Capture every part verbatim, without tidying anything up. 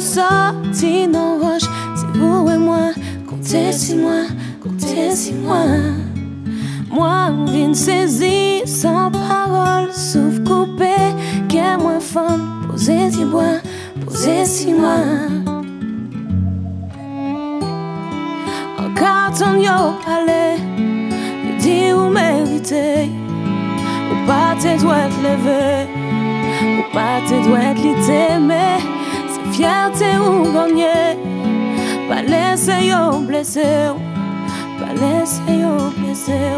sorti dans roche, c'est vous et moi, comptez si moi, comptez si moi. Moi, vine saisi sans parole, souffle coupé, qu'est moins fun, posez si moi, posez si moi. En carton yo palais, il dit ou mérité, ou pas te doit te lever, ou pas te doit te lutter, mais c'est fierté ou gagner, pas laisser yo blesser, pas laisser yo blesser.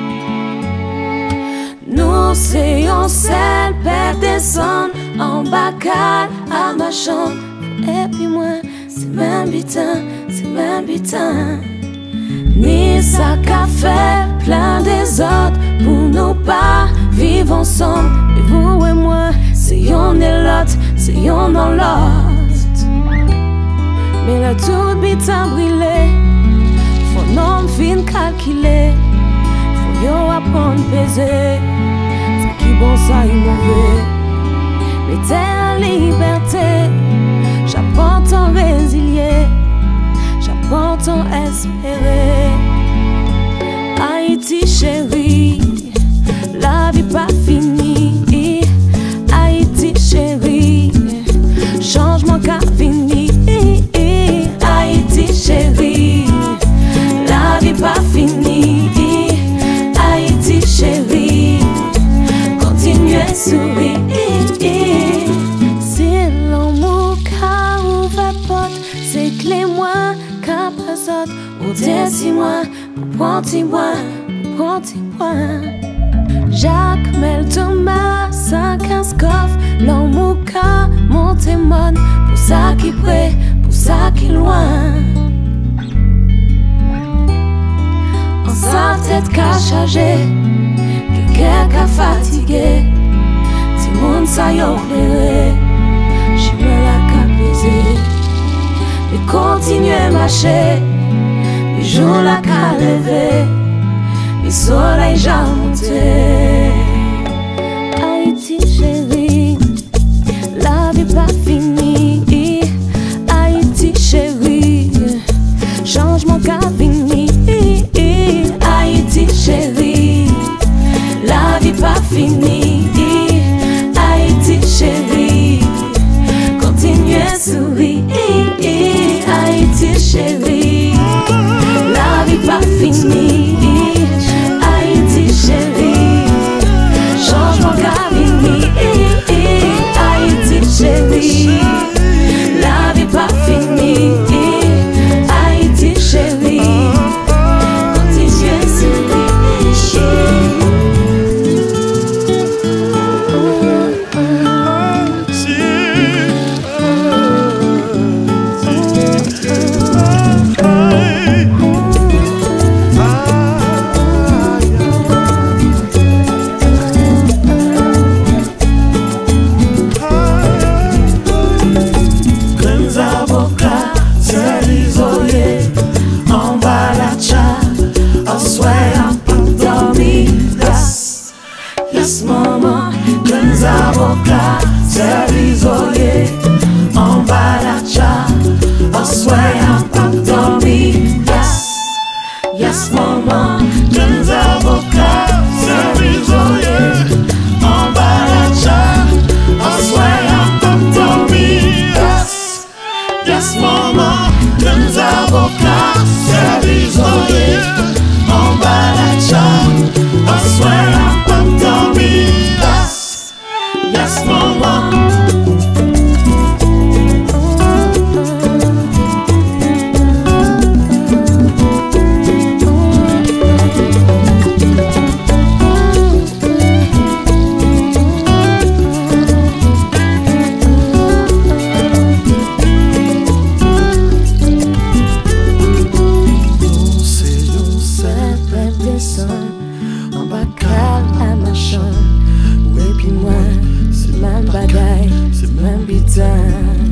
Nous c'est un seul père descendre en bacal à ma chambre, et puis moi c'est même bitin, c'est même bitin. Ni ça qu'a fait plein des autres pour nous pas vivre ensemble. Mais vous et moi, c'est yon et l'autre, c'est yon dans l'autre. Mais là tout bitin brûlé, faut non fin calculer, faut yo apprendre peser, c'est qui bon ça y mauvais. Mais t'es en liberté, j'apprends ton résilier, j'apprends ton espérer. Haïti chérie, la vie pas finie. Haïti chérie, changement qu'a fini. Haïti chérie, la vie pas finie. Haïti chérie, continue à sourire. Si l'amour qu'a ouvert porte, c'est que les mois qu'a passé. Ou dis-moi, prends-moi, prends-moi. Jacques Mel Thomas, cinquante coffres, l'amour qu'a monté mon, pour ça qui près, pour ça qui loin. En sa tête qu'a chargé, quelqu'un qu'a fatigué, si monde ça y a pleuré, j'y me la qu'a baisé. Mais continuez à marcher, les jours la qu'a levé, le soleil j'ai monté. Haïti chérie, la vie pas finie. Haïti chérie, changement qu'a fini. Haïti chérie, la vie pas finie. Haïti chérie, continue à sourire. Haïti chérie, la vie pas finie. Haïti chérie, changement qu'a fini. Haïti chérie, la vie pas finie. Haïti chérie, continue à sourire. Yes, maman, jeunes avocats, c'est isolé, en bas la cha, en soyant pas dormi. Yes, yes, maman, jeunes avocats, c'est isolé, en bas la cha, en soyant pas dormi. Yes, yes, maman, jeunes avocats, c'est isolé, en bas la cha, en soyant pas dormi. Yes, yes, maman. En bacal à ma chambre, et puis moi, c'est même bagaille, c'est même bitin.